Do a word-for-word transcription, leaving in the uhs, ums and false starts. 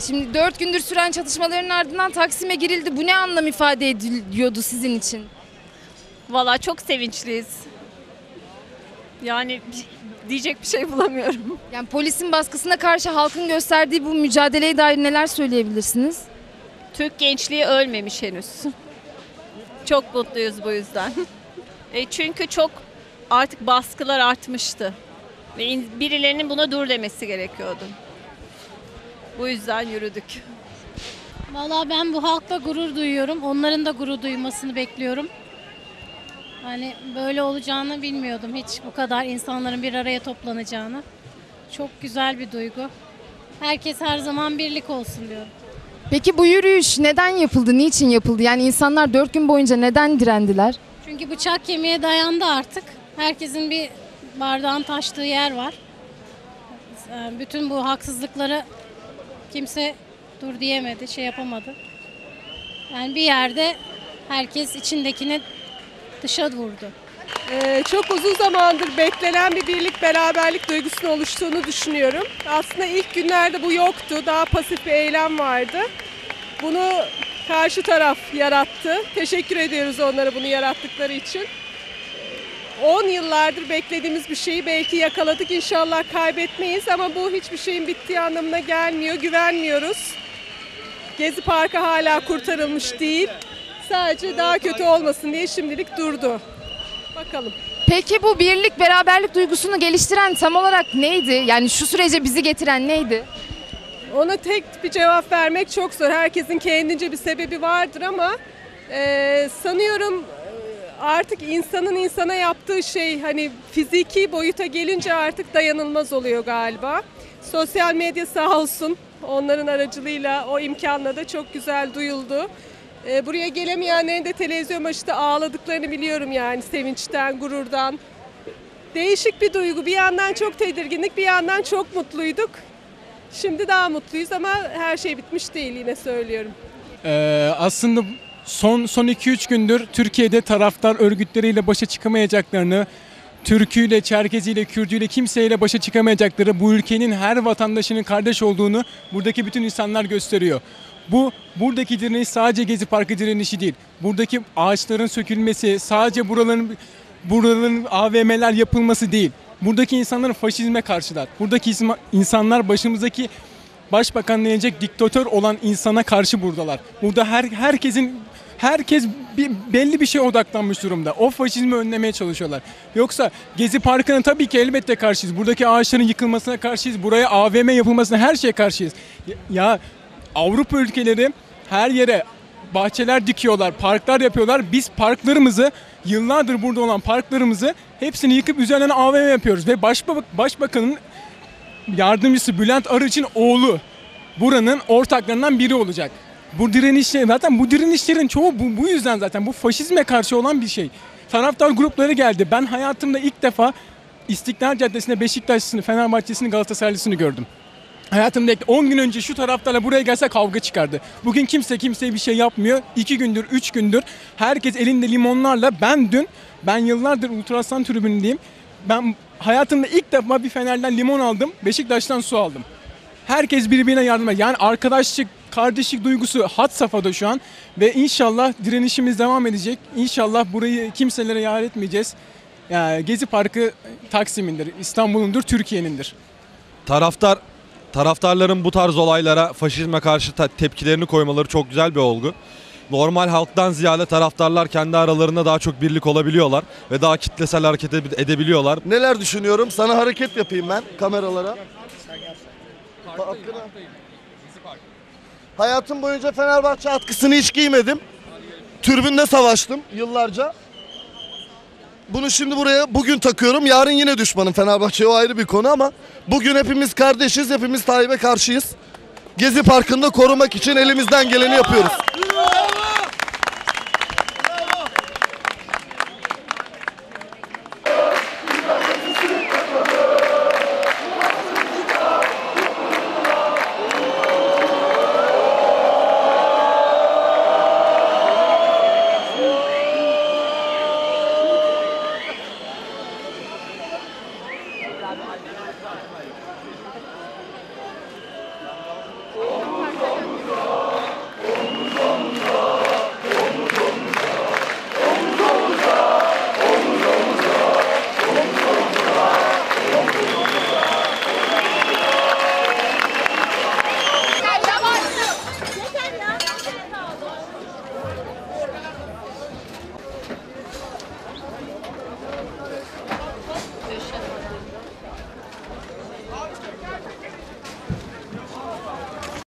Şimdi dört gündür süren çatışmaların ardından Taksim'e girildi. Bu ne anlam ifade ediyordu sizin için? Valla çok sevinçliyiz. Yani diyecek bir şey bulamıyorum. Yani polisin baskısına karşı halkın gösterdiği bu mücadeleye dair neler söyleyebilirsiniz? Türk gençliği ölmemiş henüz. Çok mutluyuz bu yüzden. E çünkü çok artık baskılar artmıştı. Ve birilerinin buna dur demesi gerekiyordu. Bu yüzden yürüdük. Vallahi ben bu halkla gurur duyuyorum. Onların da gurur duymasını bekliyorum. Hani böyle olacağını bilmiyordum hiç, bu kadar insanların bir araya toplanacağını. Çok güzel bir duygu. Herkes her zaman birlik olsun diyorum. Peki bu yürüyüş neden yapıldı, niçin yapıldı? Yani insanlar dört gün boyunca neden direndiler? Çünkü bıçak kemiğe dayandı artık. Herkesin bir bardağın taştığı yer var. Bütün bu haksızlıkları kimse dur diyemedi, şey yapamadı. Yani bir yerde herkes içindekini dışa vurdu. Ee, çok uzun zamandır beklenen bir birlik, beraberlik duygusunun oluştuğunu düşünüyorum. Aslında ilk günlerde bu yoktu, daha pasif bir eylem vardı. Bunu karşı taraf yarattı. Teşekkür ediyoruz onlara bunu yarattıkları için. on yıllardır beklediğimiz bir şeyi belki yakaladık. İnşallah kaybetmeyiz ama bu hiçbir şeyin bittiği anlamına gelmiyor. Güvenmiyoruz. Gezi Parkı hala kurtarılmış değil. Sadece daha kötü olmasın diye şimdilik durdu. Bakalım. Peki bu birlik, beraberlik duygusunu geliştiren tam olarak neydi? Yani şu sürece bizi getiren neydi? Ona tek bir cevap vermek çok zor. Herkesin kendince bir sebebi vardır ama e, sanıyorum artık insanın insana yaptığı şey hani fiziki boyuta gelince artık dayanılmaz oluyor galiba. Sosyal medya sağ olsun onların aracılığıyla o imkanla da çok güzel duyuldu. Ee, buraya gelemeyenlerin de televizyon başında ağladıklarını biliyorum yani sevinçten, gururdan. Değişik bir duygu. Bir yandan çok tedirginlik, bir yandan çok mutluyduk. Şimdi daha mutluyuz ama her şey bitmiş değil yine söylüyorum. Ee, aslında son son iki üç gündür Türkiye'de taraftar örgütleriyle başa çıkamayacaklarını, Türküyle, Çerkeziyle, Kürdüyle kimseyle başa çıkamayacakları, bu ülkenin her vatandaşının kardeş olduğunu buradaki bütün insanlar gösteriyor. Bu buradaki direniş sadece Gezi Parkı direnişi değil. Buradaki ağaçların sökülmesi, sadece buraların buraların A V M'ler yapılması değil. Buradaki insanların faşizme karşılar. Buradaki insanlar başımızdaki başbakan denilecek diktatör olan insana karşı buradalar. Burada her herkesin herkes bir, belli bir şeye odaklanmış durumda. O faşizmi önlemeye çalışıyorlar. Yoksa Gezi Parkı'na tabii ki elbette karşıyız. Buradaki ağaçların yıkılmasına karşıyız. Buraya A V M yapılmasına her şeye karşıyız. Ya, ya Avrupa ülkeleri her yere bahçeler dikiyorlar, parklar yapıyorlar. Biz parklarımızı, yıllardır burada olan parklarımızı hepsini yıkıp üzerine A V M yapıyoruz. Ve Başbak Başbakanın yardımcısı Bülent Arınç'ın oğlu buranın ortaklarından biri olacak. Bu direnişler, zaten bu direnişlerin çoğu bu, bu yüzden zaten bu faşizme karşı olan bir şey. Taraftar grupları geldi. Ben hayatımda ilk defa İstiklal Caddesi'nde Beşiktaşlısını, Fenerbahçe'sini, Galatasaraylısını gördüm. Hayatımda on gün önce şu taraftarla buraya gelse kavga çıkardı. Bugün kimse kimseye bir şey yapmıyor. iki gündür, üç gündür herkes elinde limonlarla. Ben dün, ben yıllardır Ultrasan tribünündeyim. Ben hayatımda ilk defa bir Fener'den limon aldım, Beşiktaş'tan su aldım. Herkes birbirine yardım ediyor. Yani arkadaşlık, kardeşlik duygusu had safhada şu an. Ve inşallah direnişimiz devam edecek. İnşallah burayı kimselere yar etmeyeceğiz. Yani Gezi Parkı Taksim'indir, İstanbul'undur, Türkiye'nindir. Taraftar Taraftarların bu tarz olaylara, faşizme karşı tepkilerini koymaları çok güzel bir olgu. Normal halktan ziyade taraftarlar kendi aralarında daha çok birlik olabiliyorlar ve daha kitlesel hareket edebiliyorlar. Neler düşünüyorum? Sana hareket yapayım ben kameralara. Hayatım boyunca Fenerbahçe atkısını hiç giymedim. Tribünde savaştım yıllarca. Bunu şimdi buraya bugün takıyorum. Yarın yine düşmanım Fenerbahçe'ye, o ayrı bir konu ama bugün hepimiz kardeşiz, hepimiz Tayyip'e karşıyız. Gezi Parkı'nda korumak için elimizden geleni yapıyoruz.